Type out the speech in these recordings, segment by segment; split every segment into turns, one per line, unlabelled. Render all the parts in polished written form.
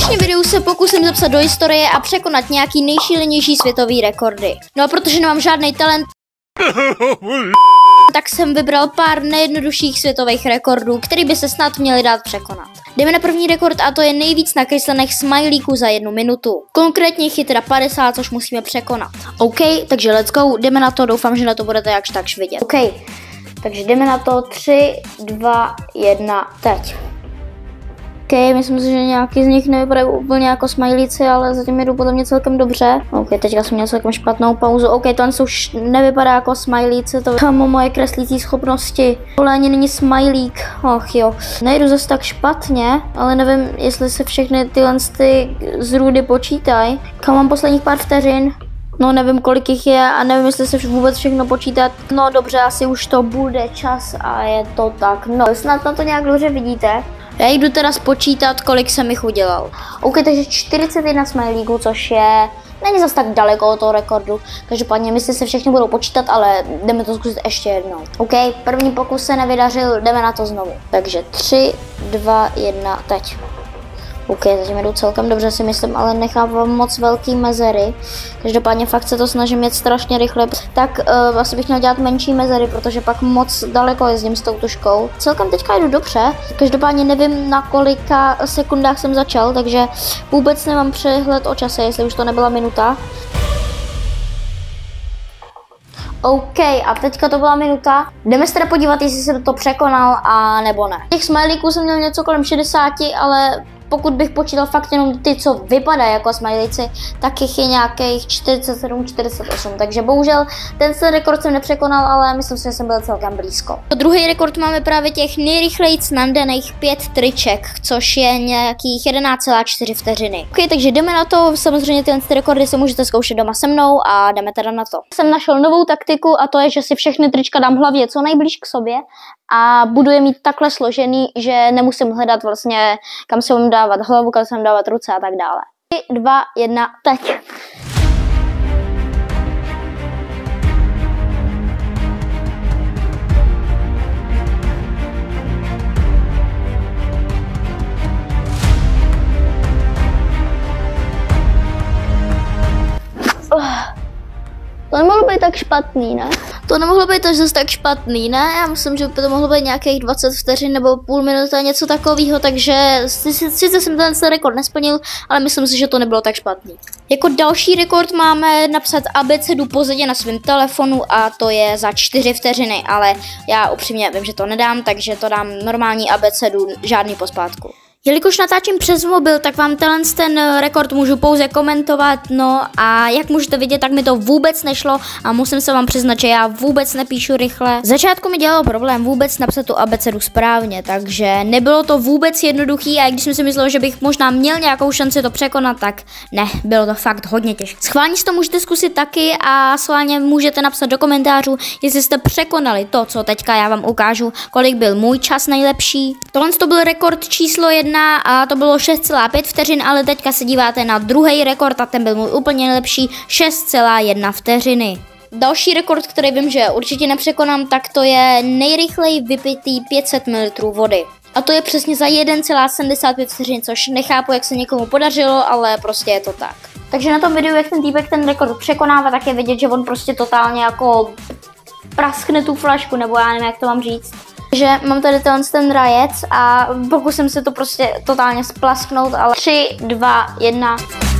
dnešním videu se pokusím zapsat do historie a překonat nějaký nejšílenější světový rekordy. No a protože nemám žádný talent, tak jsem vybral pár nejjednodušších světových rekordů, který by se snad měly dát překonat. Jdeme na první rekord a to je nejvíc nakreslených smajlíků za 1 minutu. Konkrétně jich je teda 50, což musíme překonat. OK, takže let's go, jdeme na to, doufám, že na to budete jakž takž vidět. OK, takže jdeme na to, 3, 2, 1, teď. OK, myslím si, že nějaký z nich nevypadají úplně jako smajlíci, ale zatím jdu podle mě celkem dobře. OK, teďka jsem měl celkem špatnou pauzu. OK, to už nevypadá jako smajlíci, to mám moje kreslící schopnosti. Tohle ani není smajlík. Och jo, nejdu zase tak špatně, ale nevím, jestli se všechny tyhle zrůdy počítají. Kam mám posledních pár vteřin? No nevím, kolik jich je a nevím, jestli se vůbec všechno počítat. No dobře, asi už to bude čas a je to tak. No, snad na to nějak dobře vidíte. Já jdu teda spočítat, kolik jsem jich udělal. OK, takže 41 smajlíků, což není zase tak daleko od toho rekordu. Každopádně myslím, se všechny budou počítat, ale jdeme to zkusit ještě jednou. OK, první pokus se nevydařil, jdeme na to znovu. Takže 3, 2, 1, teď. OK, zatím jdu celkem dobře, si myslím, ale nechávám moc velký mezery. Každopádně fakt se to snažím jet strašně rychle. Tak asi bych měl dělat menší mezery, protože pak moc daleko jezdím s tou tuškou. Celkem teďka jdu dobře, každopádně nevím, na kolika sekundách jsem začal, takže vůbec nemám přehled o čase, jestli už to nebyla minuta. OK, a teďka to byla minuta. Jdeme se teda podívat, jestli jsem to překonal a nebo ne. Těch smajlíků jsem měl něco kolem 60, ale pokud bych počítal fakt jenom ty, co vypadají jako smajlíci, tak jich je nějakých 47, 48. Takže bohužel ten rekord jsem nepřekonal, ale myslím si, že jsem byl celkem blízko. Druhý rekord máme právě těch nejrychlejc nandaných 5 triček, což je nějakých 11,4 vteřiny. OK, takže jdeme na to. Samozřejmě tyhle rekordy se můžete zkoušet doma se mnou a jdeme teda na to. Jsem našel novou taktiku a to je, že si všechny trička dám hlavně co nejblíž k sobě a budu je mít takhle složený, že nemusím hledat vlastně, kam se mám dávat hlavu, kam se mám dávat ruce a tak dále. 3, 2, 1, teď. To nemohlo být tak špatný, ne? To nemohlo být až zase tak špatný, ne? Já myslím, že by to mohlo být nějakých 20 vteřin nebo půl minuty, něco takového, takže sice jsem ten rekord nesplnil, ale myslím si, že to nebylo tak špatný. Jako další rekord máme napsat abecedu pozadě na svém telefonu a to je za 4 vteřiny, ale já upřímně vím, že to nedám, takže to dám normální abecedu, žádný pospátku. Jelikož natáčím přes mobil, tak vám ten rekord můžu pouze komentovat, no a jak můžete vidět, tak mi to vůbec nešlo a musím se vám přiznat, že já vůbec nepíšu rychle. V začátku mi dělalo problém vůbec napsat tu abecedu správně, takže nebylo to vůbec jednoduchý a když jsem si myslel, že bych možná měl nějakou šanci to překonat, tak ne, bylo to fakt hodně těžké. Schválně si to můžete zkusit taky a schválně můžete napsat do komentářů, jestli jste překonali to, co teďka já vám ukážu, kolik byl můj čas nejlepší. Tohle to byl rekord číslo 1. A to bylo 6,5 vteřin, ale teďka se díváte na druhý rekord a ten byl můj úplně nejlepší 6,1 vteřiny. Další rekord, který vím, že určitě nepřekonám, tak to je nejrychleji vypitý 500 ml vody. A to je přesně za 1,75 vteřin, což nechápu, jak se někomu podařilo, ale prostě je to tak. Takže na tom videu, jak ten týpek ten rekord překonává, tak je vidět, že on prostě totálně jako praskne tu flašku, nebo já nevím, jak to mám říct. Takže mám tady ten rajec a pokusím se to prostě totálně splasknout, ale 3, 2, 1.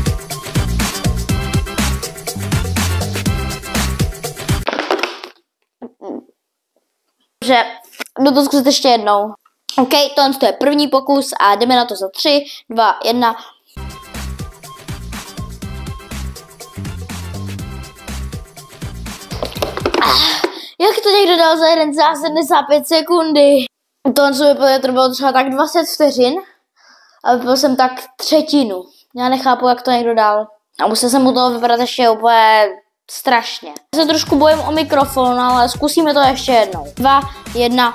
Takže jdu to zkusit ještě jednou. OK, to je první pokus a jdeme na to za 3, 2, 1. Jak to někdo dal za 1,75 sekundy? To bylo třeba tak 20 vteřin a byl jsem tak třetinu. Já nechápu, jak to někdo dal. A musel jsem u toho vypadat ještě úplně strašně. Já se trošku bojím o mikrofon, ale zkusíme to ještě jednou. 2, 1.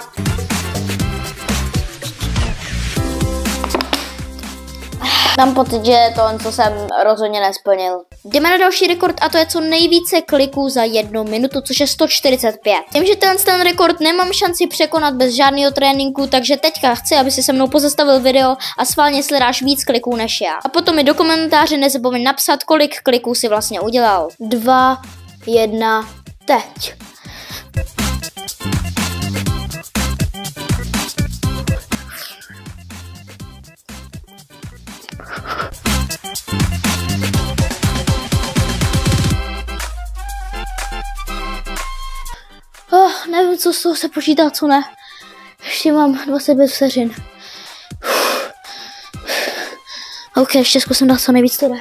Mám pocit, že to, co jsem rozhodně nesplnil. Jdeme na další rekord a to je co nejvíce kliků za 1 minutu, což je 145. Vím, že ten rekord nemám šanci překonat bez žádného tréninku, takže teďka chci, aby si se mnou pozastavil video a schválně si dáš víc kliků než já. A potom mi do komentáře nezapomeň napsat, kolik kliků si vlastně udělal. 2, 1, teď. Nevím, co z toho se počítá, co ne. Ještě mám 25 vteřin. OK, ještě zkusím dát co nejvíc to jde.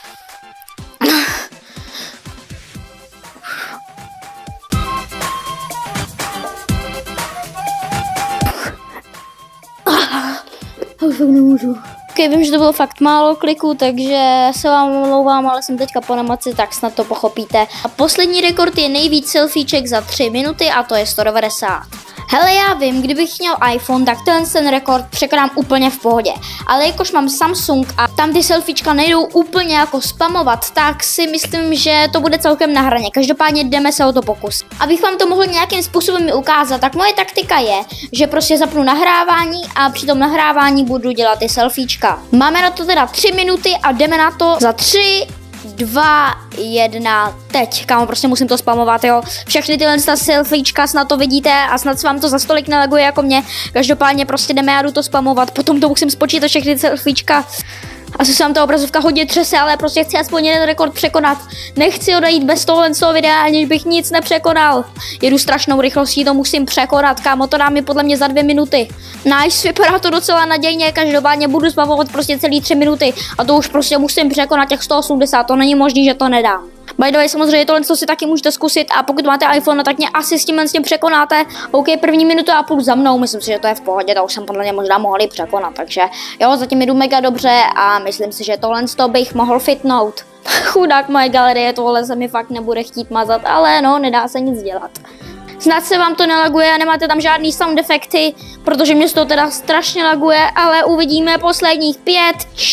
Už fakt nemůžu. Okay, vím, že to bylo fakt málo kliků, takže se vám omlouvám, ale jsem teďka po namaci, tak snad to pochopíte. A poslední rekord je nejvíc selfieček za 3 minuty a to je 190. Hele, já vím, kdybych měl iPhone, tak ten rekord překonám úplně v pohodě. Ale jakož mám Samsung a tam ty selfiečka nejdou úplně jako spamovat, tak si myslím, že to bude celkem na hraně. Každopádně jdeme se o to pokusit. Abych vám to mohl nějakým způsobem ukázat, tak moje taktika je, že prostě zapnu nahrávání a při tom nahrávání budu dělat ty selfiečka. Máme na to teda 3 minuty a jdeme na to za 3, 2, 1, teď. Kámo, prostě musím to spamovat, jo. Všechny tyhle selfiečka snad to vidíte a snad se vám to za stolik nelaguje jako mě. Každopádně prostě jdeme, já jdu to spamovat, potom to musím spočítat všechny ty selfiečka. Asi se vám ta obrazovka hodně třese, ale prostě chci aspoň jeden rekord překonat. Nechci odejít bez tohle z toho videa, aniž bych nic nepřekonal. Jedu strašnou rychlostí, to musím překonat, kámo, to dá mi podle mě za 2 minuty. Nice, vypadá to docela nadějně, každopádně budu spamovat prostě celý 3 minuty a to už prostě musím překonat těch 180, to není možný, že to nedám. By the way, samozřejmě tohle si taky můžete zkusit a pokud máte iPhone, tak mě asi s tím překonáte. OK, první minutu a půl za mnou, myslím si, že to je v pohodě, to už jsem podle mě možná mohli překonat, takže jo, zatím jdu mega dobře a myslím si, že tohle bych mohl fitnout. Chudák moje galerie, tohle se mi fakt nebude chtít mazat, ale no, nedá se nic dělat. Snad se vám to nelaguje a nemáte tam žádný sound efekty, protože mě to teda strašně laguje, ale uvidíme posledních 5,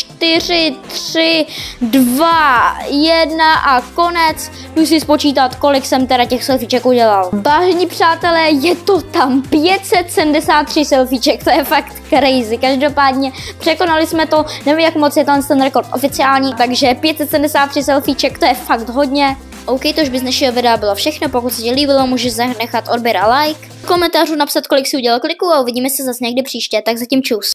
4, 3, 2, 1 a konec. Jdu si spočítat, kolik jsem teda těch selfieček udělal. Vážení přátelé, je to tam 573 selfieček, to je fakt crazy. Každopádně překonali jsme to, nevím, jak moc je ten rekord oficiální, takže 573 selfieček, to je fakt hodně. OK, to už by z dnešního videa bylo všechno, pokud se ti líbilo, můžeš nechat odběr a like. V komentářu napsat, kolik si udělal kliků a uvidíme se zase někdy příště, tak zatím čus.